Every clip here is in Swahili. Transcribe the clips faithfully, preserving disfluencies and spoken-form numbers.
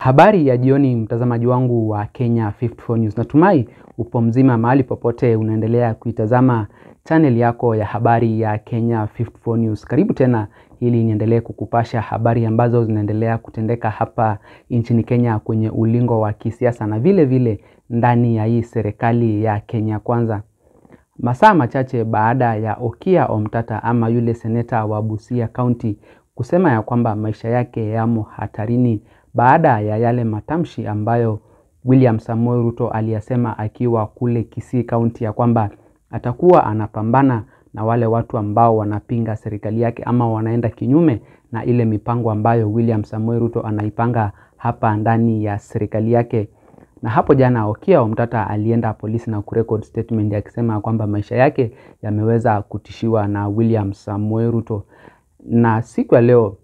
Habari ya jioni mtazamaji wangu wa Kenya fifty four News. Natumai upo mzima mahali popote unaendelea kuitazama channel yako ya habari ya Kenya fifty four News. Karibu tena ili niendelee kukupasha habari ambazo zinaendelea kutendeka hapa nchini Kenya kwenye ulingo wa kisiasa na vile vile ndani ya hii serikali ya Kenya Kwanza. Masaa machache baada ya Okiya Omtatah ama yule seneta wa Busia County kusema ya kwamba maisha yake yamo hatarini baada ya yale matamshi ambayo William Samoei Ruto aliyasema akiwa kule Kisii County ya kwamba atakuwa anapambana na wale watu ambao wanapinga serikali yake ama wanaenda kinyume na ile mipango ambayo William Samoei Ruto anaipanga hapa ndani ya serikali yake. Na hapo jana Okiya Omtatah alienda polisi na kurecord statement akisema kwamba maisha yake yameweza kutishiwa na William Samoei Ruto. Na siku ya leo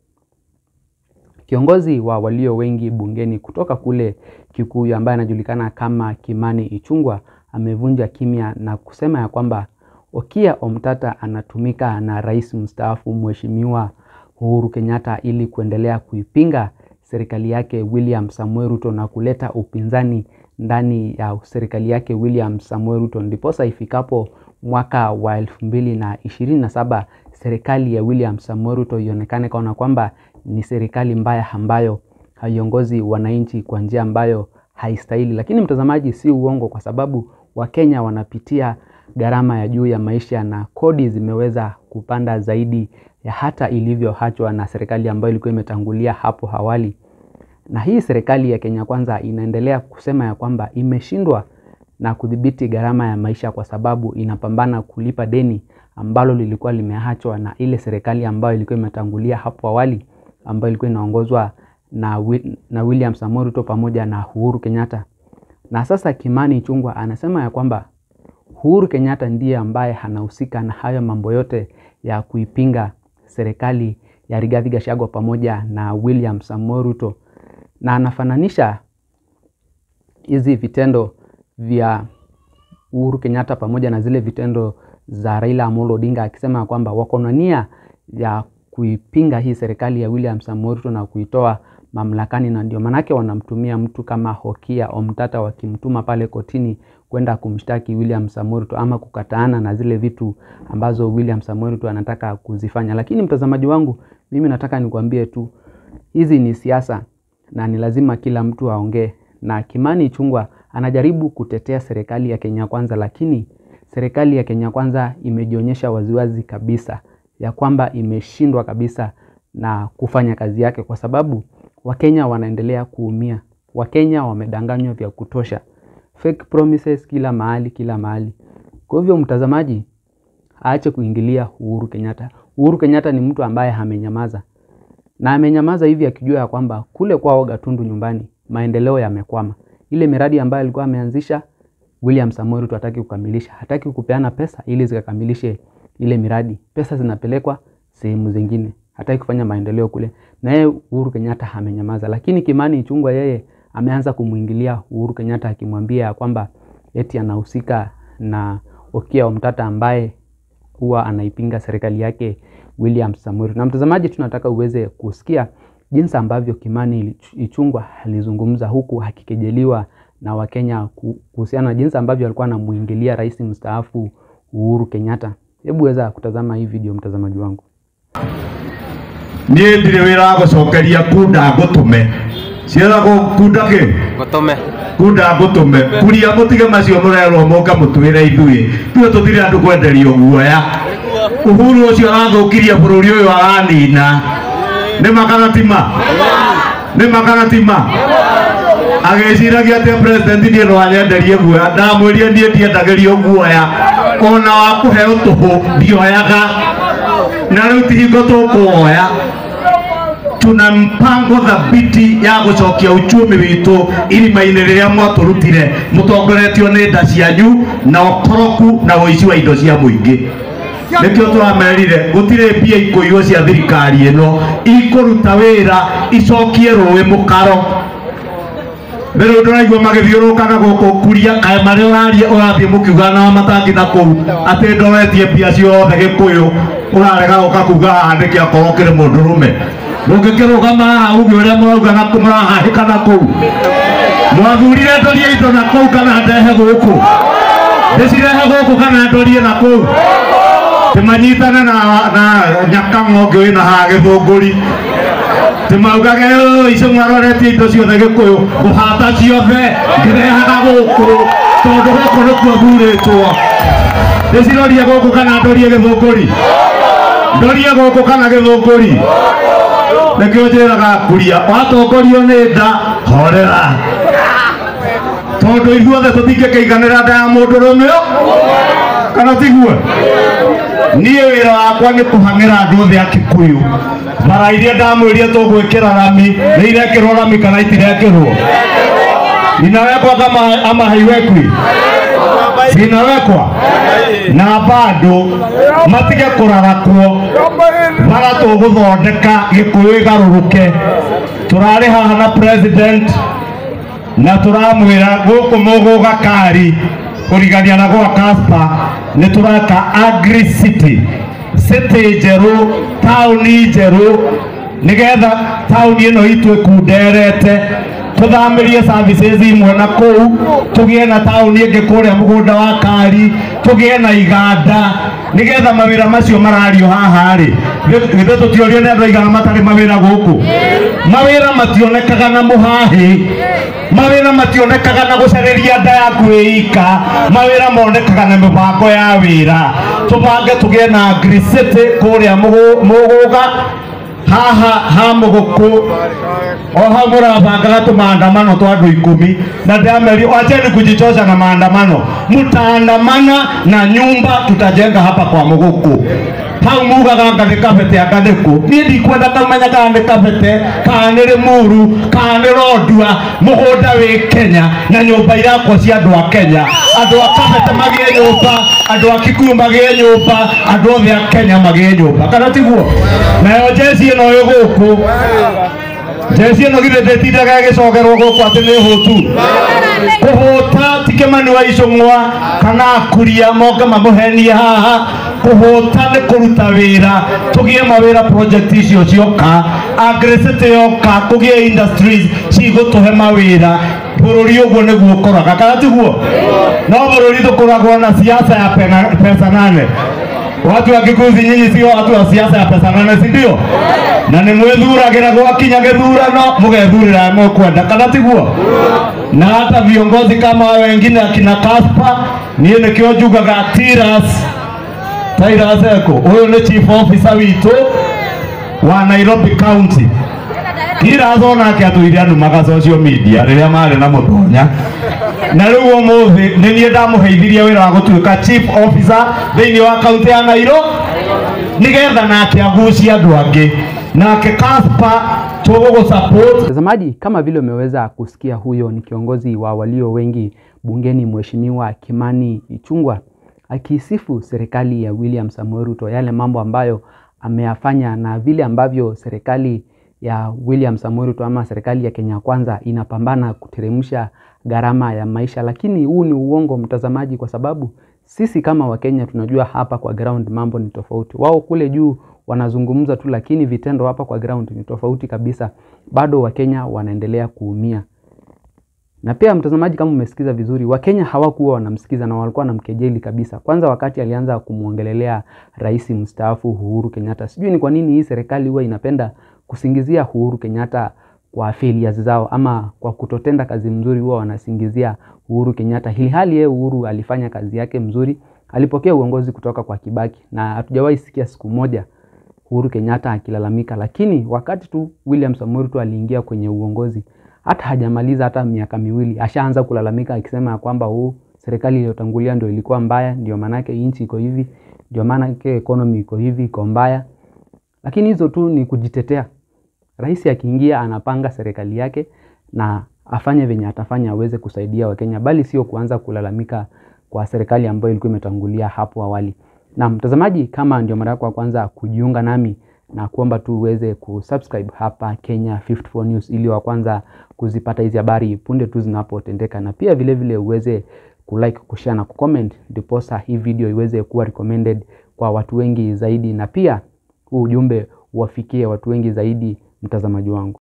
kiongozi wa walio wengi bungeni kutoka kule Kikuyu ambaye anajulikana kama Kimani Ichung'wah amevunja kimya na kusema ya kwamba Okiya Omtatah anatumika na rais mstaafu Mheshimiwa Uhuru Kenyatta ili kuendelea kuipinga serikali yake William Samoei Ruto na kuleta upinzani ndani ya serikali yake William Samoei Ruto. Ndiposa ifikapo mwaka wa elfu mbili na ishirini na saba serikali ya William Samoei Ruto ionekane kana kwamba ni serikali mbaya ambayo haiongozi wananchi kwa njia ambayo haistahili. Lakini mtazamaji, si uongo, kwa sababu Wakenya wanapitia gharama ya juu ya maisha na kodi zimeweza kupanda zaidi ya hata ilivyoachwa na serikali ambayo ilikuwa imetangulia hapo awali. Na hii serikali ya Kenya Kwanza inaendelea kusema ya kwamba imeshindwa na kudhibiti gharama ya maisha kwa sababu inapambana kulipa deni ambalo lilikuwa limeachwa na ile serikali ambayo ilikuwa imetangulia hapo awali ambayo ilikuwa inaongozwa na, na William Samoei Ruto pamoja na Uhuru Kenyatta. Na sasa Kimani Ichung'wah anasema ya kwamba Uhuru Kenyatta ndiye ambaye anahusika na hayo mambo yote ya kuipinga serikali ya Rigathi Gachagua pamoja na William Samoei Ruto. Na anafananisha hizi vitendo vya Uhuru Kenyatta pamoja na zile vitendo za Raila Amolo Odinga akisema kwamba wako na nia ya kuipinga hii serikali ya William Samoei Ruto na kuitoa mamlakani, na ndio manake wanamtumia mtu kama Okiya Omtatah wakimtuma pale kotini kwenda kumshtaki William Samoei Ruto ama kukataana na zile vitu ambazo William Samoei Ruto anataka kuzifanya. Lakini mtazamaji wangu, mimi nataka nikwambie tu hizi ni siasa na ni lazima kila mtu aongee. Na Kimani Ichung'wah anajaribu kutetea serikali ya Kenya Kwanza, lakini serikali ya Kenya Kwanza imejionyesha waziwazi kabisa ya kwamba imeshindwa kabisa na kufanya kazi yake, kwa sababu Wakenya wanaendelea kuumia. Wakenya wamedanganywa vya kutosha. Fake promises kila mahali kila mahali. Kwa hivyo mtazamaji, aache kuingilia Uhuru Kenyatta. Uhuru Kenyatta ni mtu ambaye amenyamaza. Na amenyamaza hivi akijua ya kwamba kule kwao Gatundu nyumbani maendeleo yamekwama. Ile miradi ambayo alikuwa ameanzisha William Samoei Ruto hataki kukamilisha. Hataki kupeana pesa ili zikakamilishe ile miradi. Pesa zinapelekwa sehemu zingine. Hataki kufanya maendeleo kule. Na yeye Uhuru Kenyatta amenyamaza. Lakini Kimani Ichung'wah yeye ameanza kumuingilia Uhuru Kenyatta akimwambia kwamba eti anahusika na Okiya Omtatah ambaye huwa anaipinga serikali yake William Samoei Ruto. Na mtazamaji, tunataka uweze kusikia jinsi ambavyo Kimani Ichung'wah alizungumza huku hakikejeliwa na Wakenya kuhusiana na jinsi ambavyo alikuwa anamuingilia rais mstaafu Uhuru Kenyatta. Hebu weza kutazama hii video mtazamaji wangu. Niĩ ndirĩ wĩra gũcokeria kunda ngũtũme. Ciĩragwo kunda kĩ? Ngũtũme. Kunda ngũtũme. Kuria mũtige macio mũrerwo mũka mũtwĩre ithuĩ. Tuo tũtirĩ andũ kwenderio guoya. Uhuru ũcio arathũkirie bũrũri ũyũ aranina. Nĩ makana tima? Nĩ makana tima? Agĩciragia atĩ president ndiĩ no anyenderie guoya. Ndamwĩrire ndiĩ ndiendagĩrio guoya. Ona wa kũheo tũhũ ndioyaga. Na rĩu ti hingo tũkuoya. Tuna mpango thabiti ya gũcokia uchumi witũ irima-inĩ rĩrĩa mwatũrutire mũtongoretio nĩ nda cianyu na ũkoroku na ũici wa indo cia mũingĩ. Nĩkĩo twamerire gũtirĩ mbia ikũiywo cia thirikari ĩno ikũruta wĩra icokie rũĩ mũkaro. Mbere ndũraigua magĩthiũrũrũkaga gũkũ Kuria kaĩ marĩ ũraria ũrathiĩ mũkiuga na matangi na kũu atĩ ndoretie mbia ciothe Gĩkũyũ ũrarega gũka kuga haha nĩkĩ akorwo kĩrĩ mũndũrũme. Mungikirugama uge uria murauga na kumurahahika na kuu mwathurire ndorie indo na kuu kana ndehe guku ndicirehe guku kana ndorie na kuu timanyitane na na nyakango wina ha githunguri timaugage icio mwaroretie indo ciothe gikuyu guhata ciothe ndirehaga guku tondu guku nikuo thuritwo ndicirorie guku kana ndorie githunguri ndorie guku kana githunguri nekio njiraga kuria watongorio ni nda horera tondu ithuothe tutingikeiganira nda ya mundu rumio kana tiguo niĩ wĩra wakwa nĩ kũhang'ĩra andũ othe a Kikuyu bara iria ndamwĩrire tũgwĩkĩra rami nĩ irekĩrwo rami kana itirekĩrwo inawekwa kama ama haiwekwi sinawekwa na bado matige kũrarakwo bara tũgũthondeka Gĩkũyũ ĩgarũrũke tũrarĩ haha na president na tũramwĩra gũkũ mũgũga kari kurigania na gwa Kaspa ni turaka agri city city njeru tauni njeru nigetha tauni ino itwe kunderete tuthamirie services imwe na kuu tugie na tauni ingi kuria mugunda wa kari tugie na iganda nigetha mawira macio marario haha ri githe tutiorio ni andu aigana matari mawira guku mawira mationekaga na muhahi mawira mationekaga na gucareria nda yaku ika mawira monekaga na mibango ya wira tubange tugie na agri city kuria muguga haha ha muguku oha murabangaga tumaandamano twa andu ikumi na ndameri wacheni kujichosha na maandamano mtaandamana na nyumba tutajenga hapa kwa muguku hau mugaga ngande kabete akandeko ni ndikwenda kamenya kande kabete kanire muru kanire odua mugunda wi Kenya na nyumba irakwo cia andu a Kenya andu a kabete magie nyumba andu a Kikuyu magie nyumba andu othe a Kenya magie nyumba kana tiguo nayo jesi ino yuguku jesi ino githe ndetindaga gicogerwo guku ati ni hutu kuhuta tikemani wa icungwa kana kuria moga mamuhenie haha kuhuta ni kuruta wira tugie mawira project icio cioka agresete yoka kugie industries cigutuhe mawira bururi uguo niguo koraga kana tiguo no bururi tukoragwo na siasa ya pesa nane watu wa Kikuyu nyinyi sio watu wa siasa ya pesa nane si ndio na ni mwethuragira gwa kinya githurano mugethurira mukwenda kana tiguo na hata viongozi kama wengine akina Kaspa niye nikio njugaga Tiras Tiras eko huyo ni chief officer witu wa Nairobi County Tiras ona kiatuire andu maga social media riria mari na muthonya na riu umuthi ni nie ndamuheithirie wira wa gutuika chief officer thiini wa county ya Nairobi nigetha nake agucia andu angi nake Kaspa tugo support. Mtazamaji, kama vile umeweza kusikia, huyo ni kiongozi wa walio wengi bungeni Mheshimiwa Kimani Ichung'wah akisifu serikali ya William Samoei Ruto, yale mambo ambayo ameyafanya na vile ambavyo serikali ya William Samoei Ruto ama serikali ya Kenya Kwanza inapambana kuteremsha gharama ya maisha. Lakini huu ni uongo mtazamaji, kwa sababu sisi kama Wakenya tunajua hapa kwa ground mambo ni tofauti. Wao kule juu wanazungumza tu, lakini vitendo hapa kwa ground ni tofauti kabisa. Bado Wakenya wanaendelea kuumia. Na pia mtazamaji, kama umesikiza vizuri, Wakenya hawakuwa wanamsikiza na walikuwa wanamkejeli kabisa. Kwanza wakati alianza kumuongelelea rais mstaafu Uhuru Kenyatta. Sijui ni kwa nini hii serikali huwa inapenda kusingizia Uhuru Kenyatta kwa failures zao ama kwa kutotenda kazi mzuri, huwa wanasingizia Uhuru Kenyatta. Hili hali yeye Uhuru alifanya kazi yake mzuri, alipokea uongozi kutoka kwa Kibaki na hatujawahi sikia siku moja Uhuru Kenyatta akilalamika. Lakini wakati tu William Samoei Ruto aliingia kwenye uongozi, hata hajamaliza hata miaka miwili ashaanza kulalamika akisema kwamba huu serikali iliyotangulia ndio ilikuwa mbaya, ndio maana yake inchi iko hivi, ndio maana yake economy iko hivi, iko mbaya. Lakini hizo tu ni kujitetea. Rais akiingia anapanga serikali yake na afanye venye atafanya aweze kusaidia Wakenya, bali sio kuanza kulalamika kwa serikali ambayo ilikuwa imetangulia hapo awali. Na mtazamaji, kama ndio mara yako ya kwanza kujiunga nami, na kuomba tu uweze kusubscribe hapa Kenya fifty four News ili wa kwanza kuzipata hizi habari punde tu zinapotendeka, na pia vile vile uweze kulike, kushare na kucomment, ndiposa hii video iweze kuwa recommended kwa watu wengi zaidi, na pia huu ujumbe uwafikie watu wengi zaidi mtazamaji wangu.